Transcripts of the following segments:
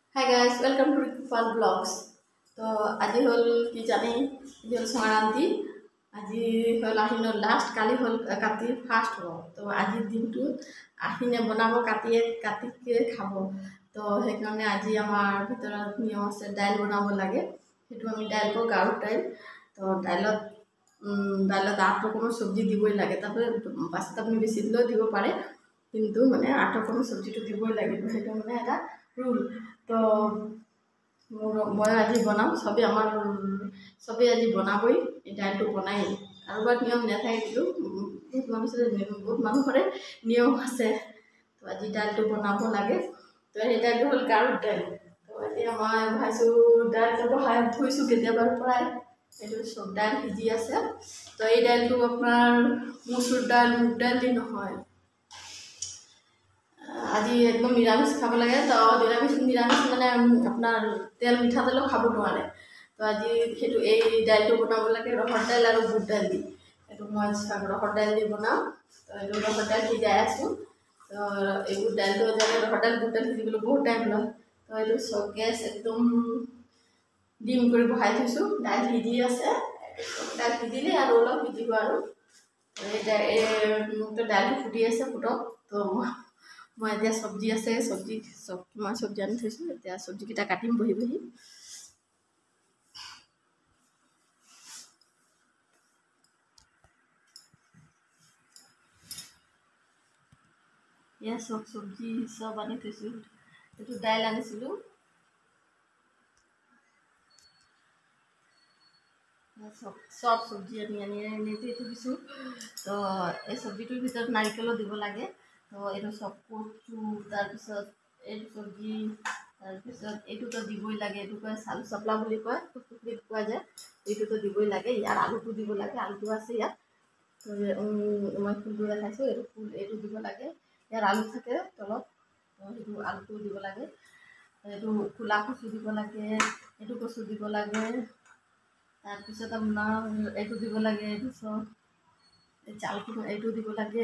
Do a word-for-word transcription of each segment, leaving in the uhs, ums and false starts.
Hi guys, welcome to Fun Vlogs. তো আজি হল কি জানি আজি হল সংক্ৰান্তি আজি হল আহিনৰ লাষ্ট কালি হল কাতিৰ ফাৰ্ষ্ট হ'ব তো আজিৰ দিনটো আহিনে বনাব কাটিয়ে কাটিকে খাব তো সেইকাৰণে আজি আমাৰ ভিতৰত নিয়ম আছে দাইল বনাব লাগে সেইটো আমি দাইল কো গাঢ় দাইল তো দাইলত দাইলত আঠ ৰকমৰ চব্জি দিবই লাগে তাতে বাছত আপুনি বেছি দিলেও দিব পাৰে কিন্তু মানে আঠ ৰকমৰ চব্জিটো দিবই লাগিব সেইটো মানে এটা ৰুল তো মই আজি বনাম সবে আমাৰ সবে আজি বনাবই এই দাইলটো বনাই আৰু বাৰ নিয়ম নাথাকে কিন্তু বহুত মানুহ বহুত মানুহৰে নিয়ম আছে তো আজি দাইলটো বনাব লাগে তো সেই দাইলটো হ'ল গাঢ় দাইল তো এতিয়া মই ভাবিছোঁ দাইলটো বহাই থৈছোঁ কেতিয়াবাৰ পৰাই এইটো চব দাইল সিজি আছে তো এই দাইলটো আপোনাৰ মচুৰ দাইল মুগ দাইল দি নহয় আজি একদম নিৰামিষ খাব লাগে তো নিৰামিষ নিৰামিষ মানে আপোনাৰ তেল মিঠাতেলো খাব নোৱাৰে তো আজি সেইটো এই দাইলটো বনাব লাগে ৰহৰ দাইল আৰু বুট দাইল দি এইটো মই ৰহৰ দাইল দি বনাওঁ তো এইটো ৰহৰ দাইল সিজাই আছোঁ তো এইবোৰ দাইলটো যেনে ৰহৰ দাইল বুট দাইল সিজিবলৈ বহুত টাইম লয় তো এইটো চব গেছ একদম ডিম কৰি বহাই থৈছোঁ দাইল সিজি আছে দাইল সিজিলে আৰু অলপ সিজিব আৰু এই দাইলটো ফুটি আছে ফুটক তো মই এতিয়া চব্জি আছে চব্জি চব মই চব্জি আনি থৈছোঁ এতিয়া চব্জিকেইটা কাটিম বহি বহি এয়া চব চব্জি চব আনি থৈছোঁ এইটো দাইল আনিছিলোঁ চব চব চব্জি আনি আনি আনি থৈ দিছোঁ তো এই চব্জিটোৰ ভিতৰত নাৰিকলো দিব লাগে তো এইটো চব কচু তাৰপিছত এইটো চব্জি তাৰপিছত এইটোতো দিবই লাগে এইটো কয় চালু চাপলা বুলি কয় পুখুৰীত পোৱা যায় এইটোতো দিবই লাগে ইয়াৰ আলুটো দিব লাগে আলুটো আছে ইয়াত তো মই ফুলটো দেখাইছোঁ এইটো ফুল এইটো দিব লাগে ইয়াৰ আলু থাকে তলত তো সেইটো আলুটো দিব লাগে এইটো ক'লা কচু দিব লাগে এইটো কচু দিব লাগে তাৰপিছত আপোনাৰ এইটো দিব লাগে এইটো চব এই চাউলটো এইটো দিব লাগে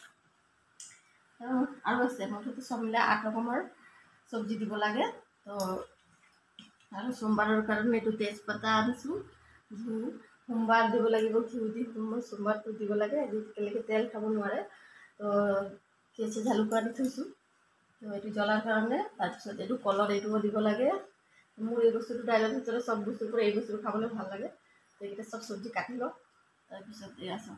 আৰু আছে মুঠতে চব মিলাই আঠ ৰকমৰ চব্জি দিব লাগে তো আৰু সোমবাৰৰ কাৰণে এইটো তেজপাতা আনিছোঁ ঘিউ সোমবাৰ দিব লাগিব ঘিউ দি সোমবাৰটো দিব লাগে আজিকালিকে তেল খাব নোৱাৰে তো কেঁচা জালুক আনি থৈছোঁ তো এইটো জ্বলাৰ কাৰণে তাৰপিছত এইটো কলত এইটোও দিব লাগে মোৰ এই বস্তুটো দাইলৰ ভিতৰত চব বস্তুৰ পৰা এই বস্তুটো খাবলৈ ভাল লাগে তো এইকেইটা চব চব্জি কাটি লওঁ তাৰপিছত এয়া চাওঁ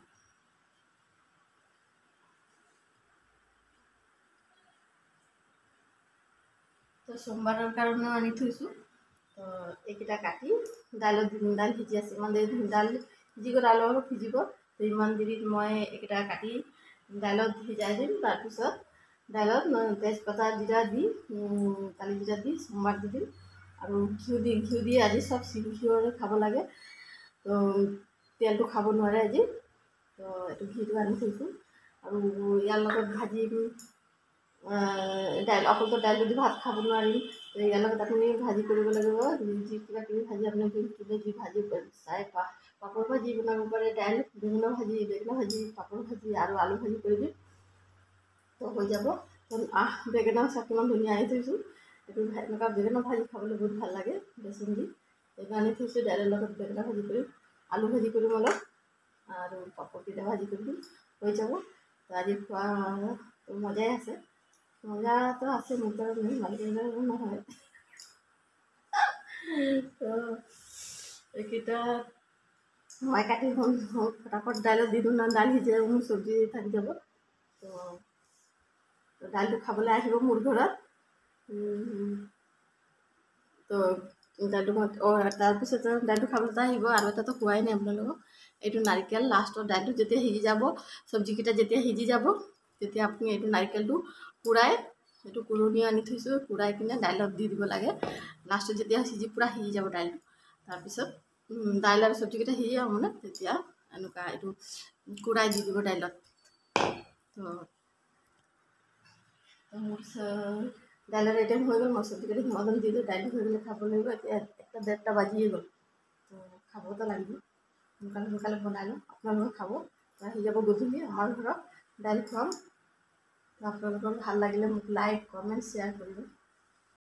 তো সোমবাৰৰ কাৰণেও আনি থৈছোঁ তো এইকেইটা কাটি দাইলত দাইল সিজি আছে ইমান দেৰি দাইল সিজি গ'ল আলু অলপ সিজিব তো ইমান দেৰিত মই এইকেইটা কাটি দাইলত সিজাই দিম তাৰপিছত দাইলত তেজপাতা জিৰা দি কালি জিৰা দি সোমবাৰ দি দিম আৰু ঘিউ দি ঘিউ দি আজি চব ঘিউৰে খাব লাগে তো তেলটো খাব নোৱাৰে আজি তো এইটো ঘিউটো আনি থৈছোঁ আৰু ইয়াৰ লগত ভাজি দাইল অকলতো দাইল যদি ভাত খাব নোৱাৰিম তো ইয়াৰ লগত আপুনি ভাজি কৰিব লাগিব যি কিবা কিবি ভাজি আপুনি কিবা যি ভাজি চাই পাপৰ ভাজি বনাব পাৰে দাইল বেঙেনা ভাজি বেঙেনা ভাজি পাপৰ ভাজি আৰু আলু ভাজি কৰি দিম তো হৈ যাব আহ বেঙেনা চাক কিমান ধুনীয়া আনি থৈছোঁ এইটো এনেকুৱা বেঙেনা ভাজি খাবলৈ বহুত ভাল লাগে বেচন দি এইটো আনি থৈছোঁ দাইলৰ লগত বেঙেনা ভাজি কৰিম আলু ভাজি কৰিম অলপ আৰু পাপৰকেইটা ভাজি কৰি দিম হৈ যাব তো আজি খোৱা মজাই আছে মজাটো আছে মোৰ কাৰণে মালিকৰ নহয় তো এইকেইটা মই কাটি ফটাফট দাইলত দি দিওঁ না দাইল সিজাই মোৰ চব্জি থাকি যাব তো দাইলটো খাবলৈ আহিব মোৰ ঘৰত তো দাইলটো মই তাৰপিছত দাইলটো খাবলৈ আহিব আৰু এটাতো খোৱাই নাই আপোনালোকক এইটো নাৰিকল লাষ্টত দাইলটো যেতিয়া সিজি যাব চব্জিকেইটা যেতিয়া সিজি যাব তেতিয়া আপুনি এইটো নাৰিকলটো পুৰাই এইটো কুৰণি আনি থৈছোঁ পুৰাই কিনে দাইলত দি দিব লাগে লাষ্টত যেতিয়া সিজি পূৰা সিজি যাব দাইলটো তাৰপিছত দাইল আৰু চব্জিকেইটা সিজি যাব মানে তেতিয়া এনেকুৱা এইটো কুৰাই দি দিব দাইলত তো মোৰ দাইলৰ আইটেম হৈ গ'ল মই চব্জিকেইটা সিমাজন দি দিওঁ দাইলটো হৈ গ'লে খাব লাগিব এতিয়া একটা ডেৰটা বাজিয়ে গ'ল তো খাবতো লাগিব সোনকালে সোনকালে বনাই লওঁ আপোনালোকে খাব আহি যাব গধূলি আমাৰ ঘৰত দাইল খুৱাম আপোনালোকৰ ভাল লাগিলে মোক লাইক কমেণ্ট শ্বেয়াৰ কৰিব